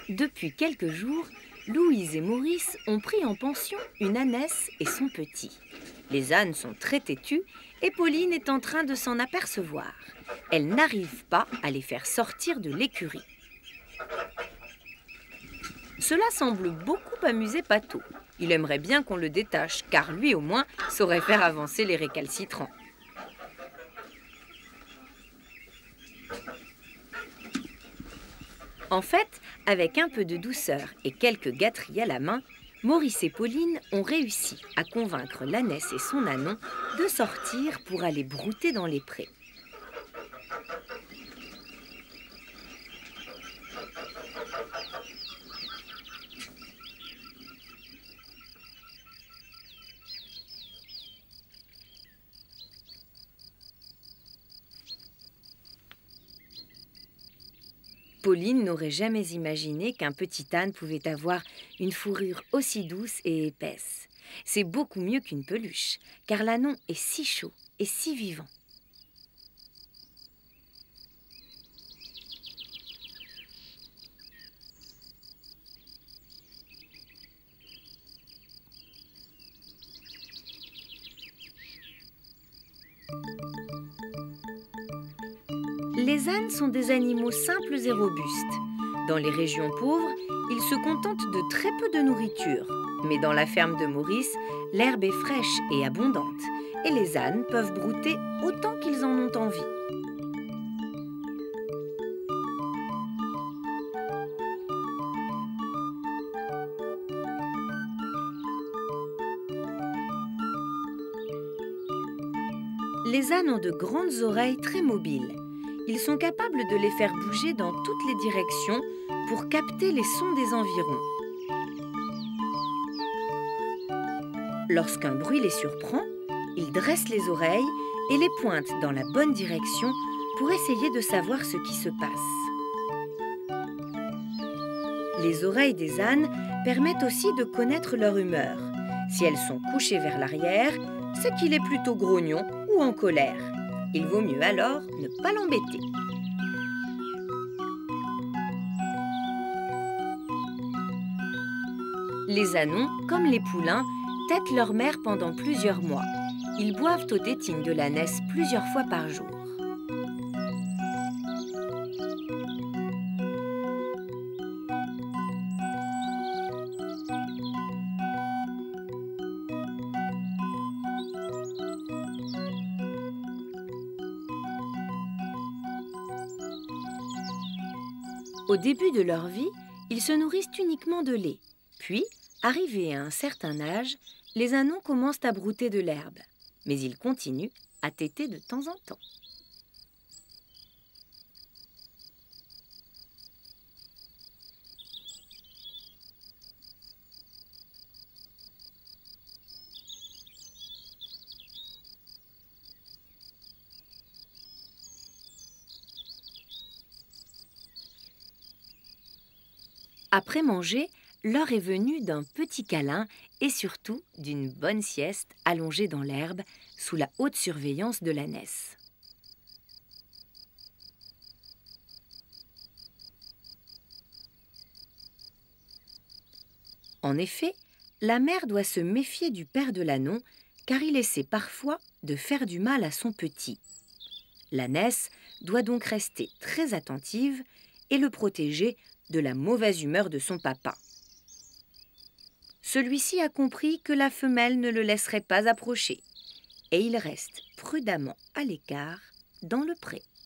Depuis quelques jours, Louise et Maurice ont pris en pension une ânesse et son petit. Les ânes sont très têtus et Pauline est en train de s'en apercevoir. Elle n'arrive pas à les faire sortir de l'écurie. Cela semble beaucoup amuser Pato. Il aimerait bien qu'on le détache, car lui au moins saurait faire avancer les récalcitrants. En fait, avec un peu de douceur et quelques gâteries à la main, Maurice et Pauline ont réussi à convaincre l'ânesse et son ânon de sortir pour aller brouter dans les prés. Pauline n'aurait jamais imaginé qu'un petit âne pouvait avoir une fourrure aussi douce et épaisse. C'est beaucoup mieux qu'une peluche, car l'ânon est si chaud et si vivant. Les ânes sont des animaux simples et robustes. Dans les régions pauvres, ils se contentent de très peu de nourriture. Mais dans la ferme de Maurice, l'herbe est fraîche et abondante. Et les ânes peuvent brouter autant qu'ils en ont envie. Les ânes ont de grandes oreilles très mobiles. Ils sont capables de les faire bouger dans toutes les directions pour capter les sons des environs. Lorsqu'un bruit les surprend, ils dressent les oreilles et les pointent dans la bonne direction pour essayer de savoir ce qui se passe. Les oreilles des ânes permettent aussi de connaître leur humeur. Si elles sont couchées vers l'arrière, c'est qu'il est plutôt grognon ou en colère. Il vaut mieux alors ne pas l'embêter. Les ânons, comme les poulains, tètent leur mère pendant plusieurs mois. Ils boivent aux tétines de l'ânesse plusieurs fois par jour. Au début de leur vie, ils se nourrissent uniquement de lait. Puis, arrivés à un certain âge, les ânons commencent à brouter de l'herbe. Mais ils continuent à téter de temps en temps. Après manger, l'heure est venue d'un petit câlin et surtout d'une bonne sieste allongée dans l'herbe sous la haute surveillance de l'ânesse. En effet, la mère doit se méfier du père de l'ânon car il essaie parfois de faire du mal à son petit. L'ânesse doit donc rester très attentive et le protéger de la mauvaise humeur de son papa. Celui-ci a compris que la femelle ne le laisserait pas approcher et il reste prudemment à l'écart dans le pré.